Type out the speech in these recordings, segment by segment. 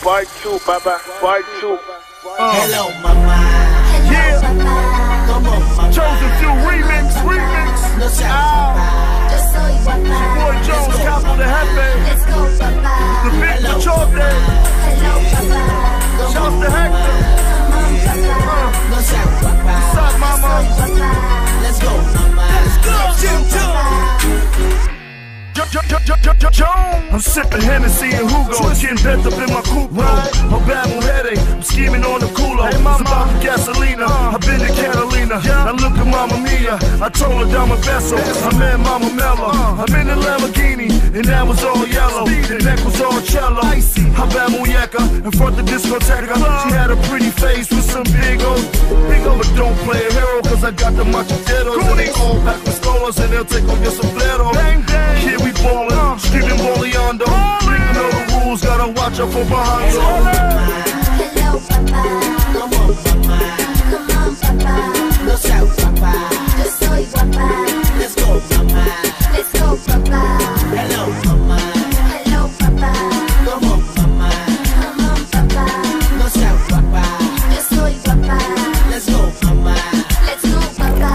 Part 2, Papa. Part 2. Hello, mama. Yeah. Come on, mama. Chosen Few remix. No seas guapa. Yo soy guapa. Boy Jones, Capo de Jefe. Let's go, papá. The Big Machote. Hello, papá. Shouts to Hector. No seas guapa. What's up, mama? Let's go, mama. Let's go, I'm sipping Hennessy and Hugo, getting bent up in my coupe, I'm bad with headache, I'm scheming on the cooler. It's about the gasolina, I've been to Catalina. Now look at Mama Mia, I told her down my vessel. I met Mama Mella, I'm in the Lamborghini, and that was all yellow, the neck was all cello. I bad muñeca, in front of discoteca. She had a pretty face with some big old, but don't play a hero, cause I got the macheteros, and they all pack pistolas, and they'll take off your sombrero. Here we ballin', screaming boleando. You know the rules, gotta watch out for behind you. Hello, papá. Come on, papá. Come on, papá. No seas guapa. Yo soy guapa. Let's go, mamá. Let's go, papá. Hello, mamá. Hello, papá. Come on, mamá. Come on, papá. No seas guapa. Yo soy guapa. Let's go, mamá. Let's go, papá.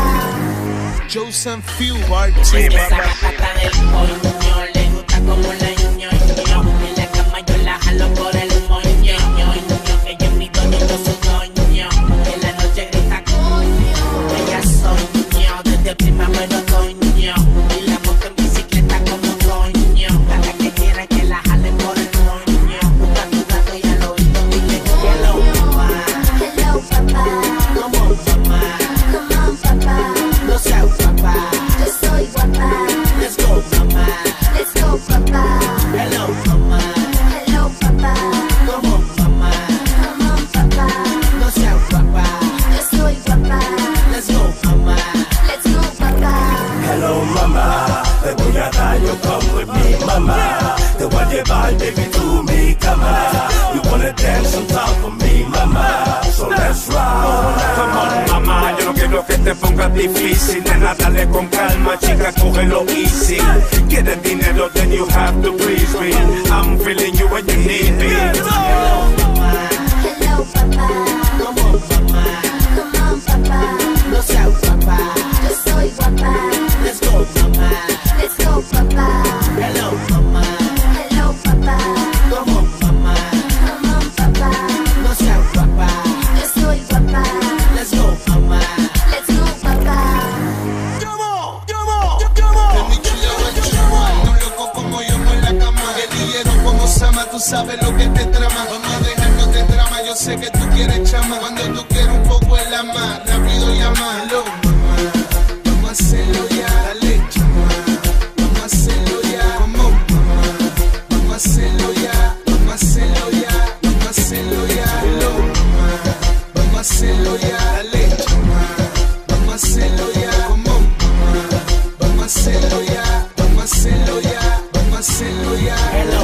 Chosen Few, Part 2. Esa gata está del coño, le gusta como la ñoño. En la cama yo la jalo por el moño. Que yo mi doño, yo soy doño. En la noche grita coño. Ella soñó desde primavera otoño. Y la monto en bicicleta como coño. Cada que quiera que la jale por el moño. Busca tu gato y al oído dile hello, mamá. Hello, papá. Come on, mamá. Come on, papá. No seas guapa. Yo soy guapa. Let's go, mamá. Let's go, papá. Hello, mamá. Hello, papá. Come on, mamá. Come on, papá. No seas guapa. Yo soy guapa. Let's go, mamá. Let's go, papá. Hello mama, te voy a dar you come with me mama. Te voy a llevar baby to mi cama. You wanna dance on top of me mama, so let's ride. Come on, mamá, yo no quiero que te pongas difícil. Nena, dale con calma, chica, cógelo easy. Quieres dinero, then you have to please me. I'm feeling you when you need me. Hello, papá. Come on, mamá. Come on, papá. No seas guapa. Yo soy guapa. Let's go, mamá. Let's go, papá. Hello, mamá. Hello, papá. Come on, mamá. Come on, papá. No seas guapa. Yo soy guapa. Let's go, mamá. Let's go, papá. Mi chula guachuma, no loco como yo en la cama. Guerrillero como Sama, tú sabes lo que te trama. Vamos a dejarnos de drama, yo sé que tú quieres chama. Cuando tú quieres un poco el ama, rápido llama. Hello, mamá, vamos a hacerlo ya. Dale, chama, vamos a hacerlo ya. Como mamá, vamos a hacerlo ya. Vamos a hacerlo ya, vamos a hacerlo ya. Hello, mamá, vamos a hacerlo ya. Dale, chama, vamos a hacerlo ya. Como mamá, vamos a hacerlo ya. Vamos a hacerlo ya, vamos a hacerlo ya. Hello,